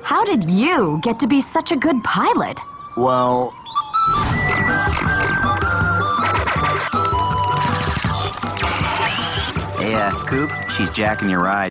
How did you get to be such a good pilot? Well... Hey, Coop, she's jacking your ride.